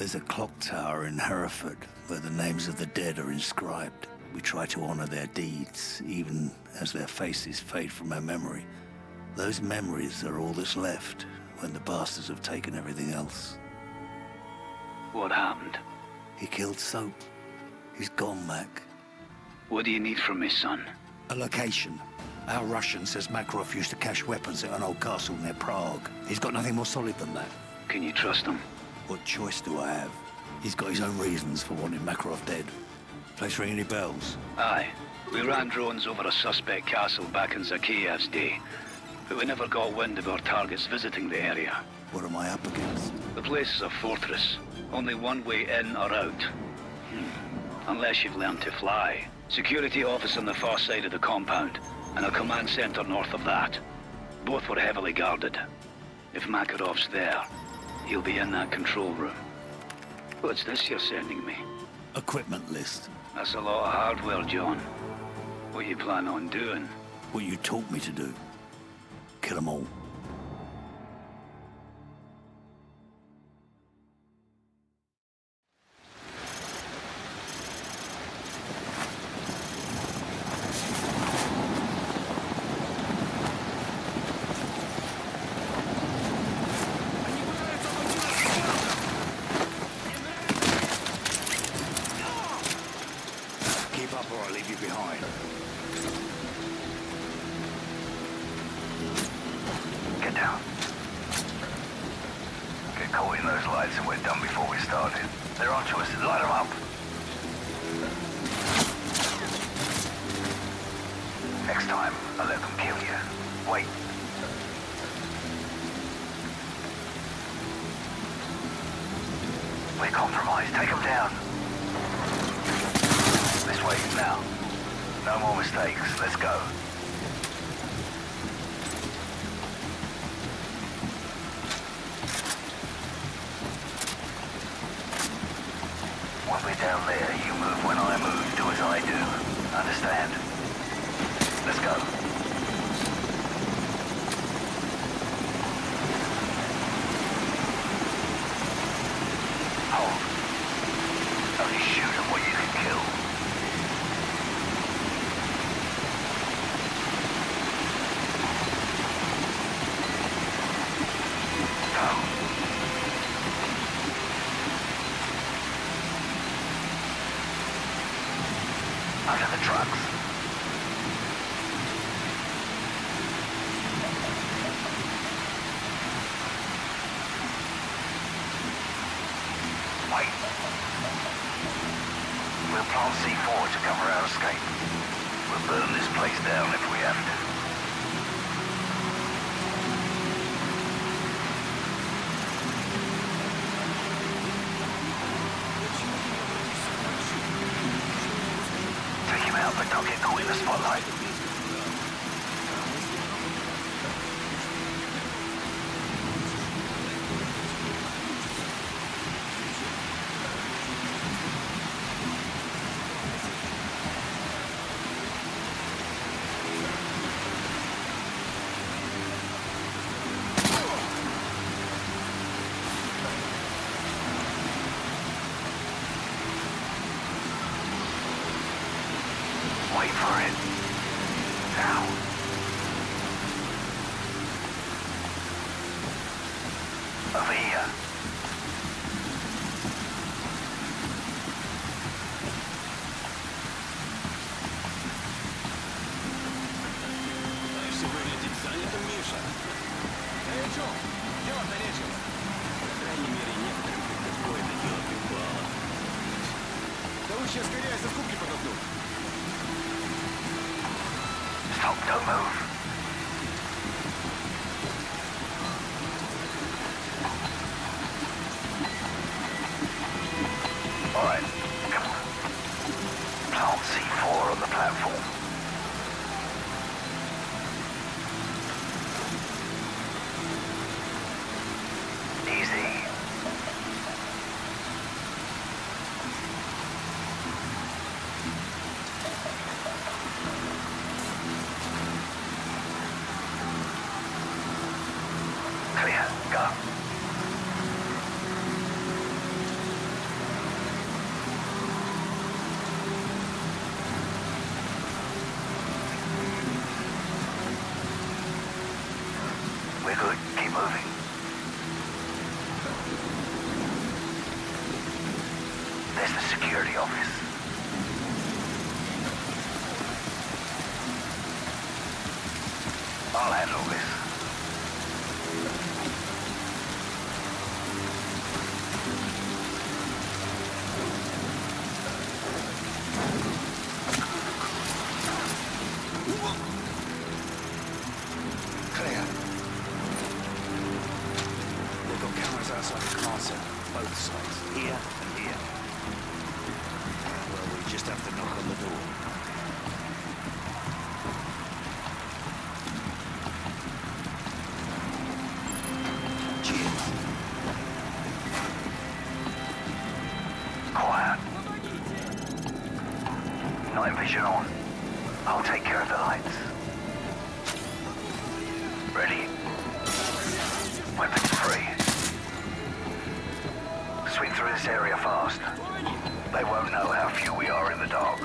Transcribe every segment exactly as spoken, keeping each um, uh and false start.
There's a clock tower in Hereford where the names of the dead are inscribed. We try to honor their deeds, even as their faces fade from our memory. Those memories are all that's left when the bastards have taken everything else. What happened? He killed Soap. He's gone, Mac. What do you need from me, son? A location. Our Russian says Makarov used to cache weapons at an old castle near Prague. He's got nothing more solid than that. Can you trust him? What choice do I have? He's got his own reasons for wanting Makarov dead. Place ring any bells? Aye. We ran drones over a suspect castle back in Zakiyev's day, but we never got wind of our targets visiting the area. What am I up against? The place is a fortress. Only one way in or out. Hmm. Unless you've learned to fly. Security office on the far side of the compound, and a command center north of that. Both were heavily guarded. If Makarov's there, he'll be in that control room. What's this you're sending me? Equipment list. That's a lot of hardware, John. What you plan on doing? What you taught me to do. Kill them all. handle this. Clear. They've got cameras outside the car center, both sides, here and here. Well, we just have to knock on the door. Cheers. Quiet. Night vision on. I'll take care of the lights. Ready? Weapons free. Sweep through this area fast. They won't know how few we are in the dark.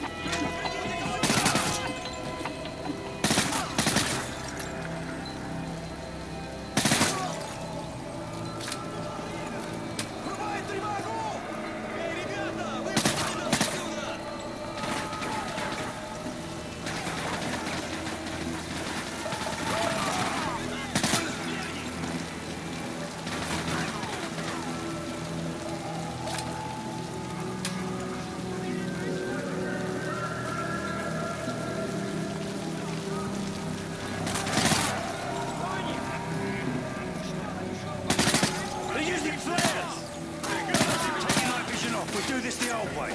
Do this the old way.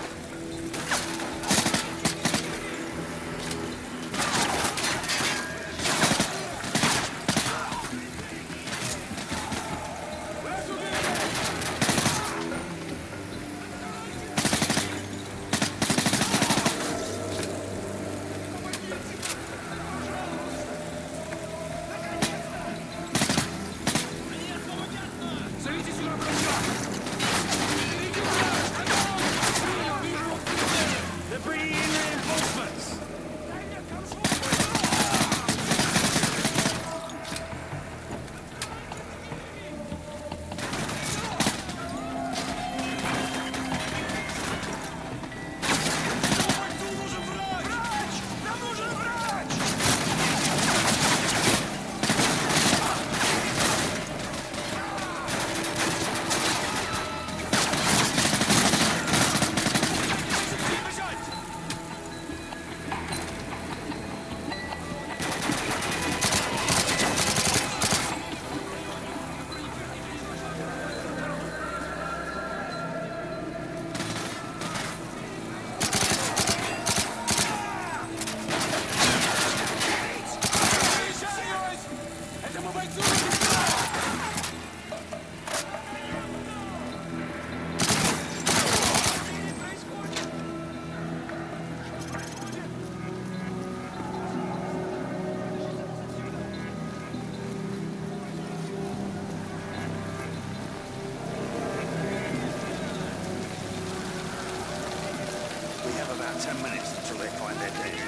About ten minutes until they find their dead.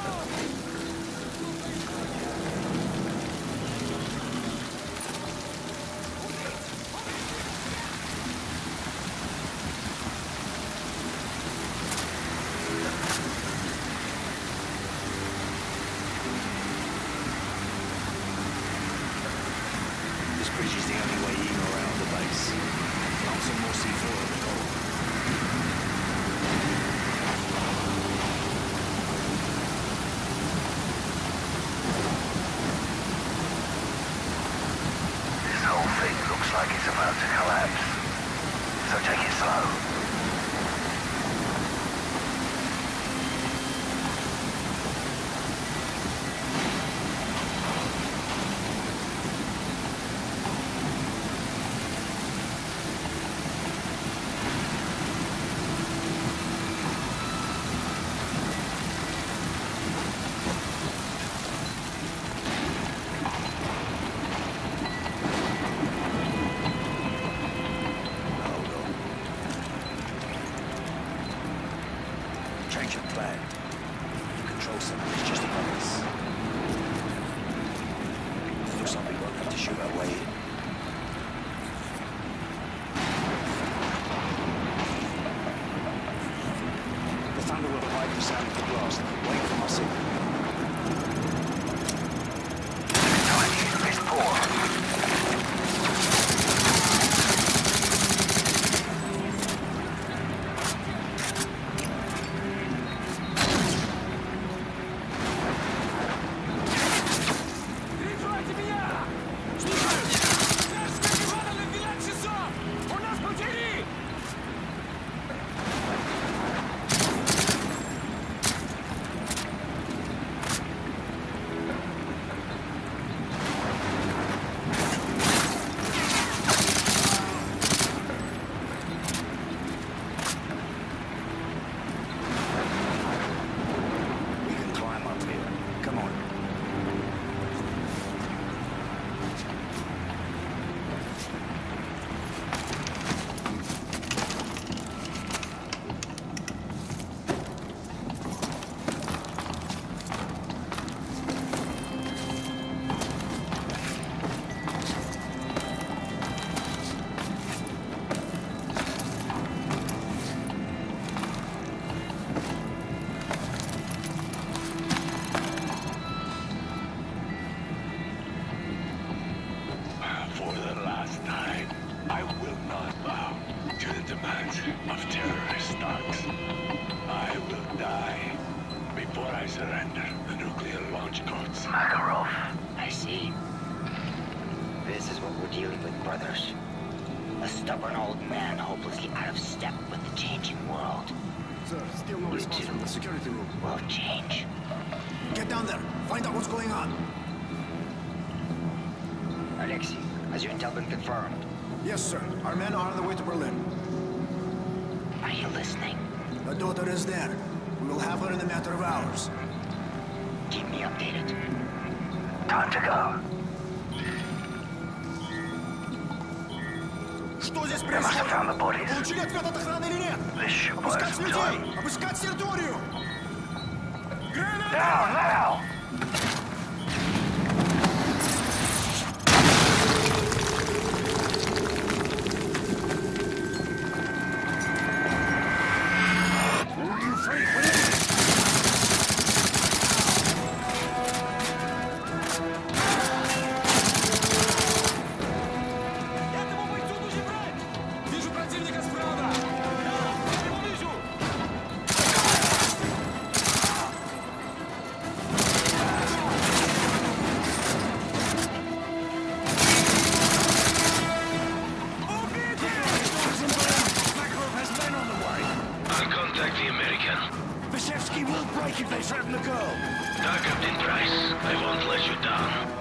This bridge is the only way in or out of the base. Plant some more C four on the coal. Like it's about to collapse. So take it slow. Change of plan. The control center is just above us. It looks like we won't have to shoot our way in. The thunder will hide the sound of the blast. Wait for my signal. Of terrorist thugs. I will die before I surrender the nuclear launch codes. Makarov. I see. This is what we're dealing with, brothers. A stubborn old man hopelessly out of step with the changing world. Sir, still no response from the security room. Will change. Get down there. Find out what's going on. Alexei, has your intel been confirmed? Yes, sir. Our men are on the way to Berlin. Are you listening? The daughter is there. We will have her in a matter of hours. Keep me updated. Time to go. Что здесь They must have происходит? found the bodies. Получили ответ от охраны или нет? This should buy us Обыскать some людей! time. Обыскать территорию! Now, now! If they threaten the girl. Now, Captain Price, I won't let you down.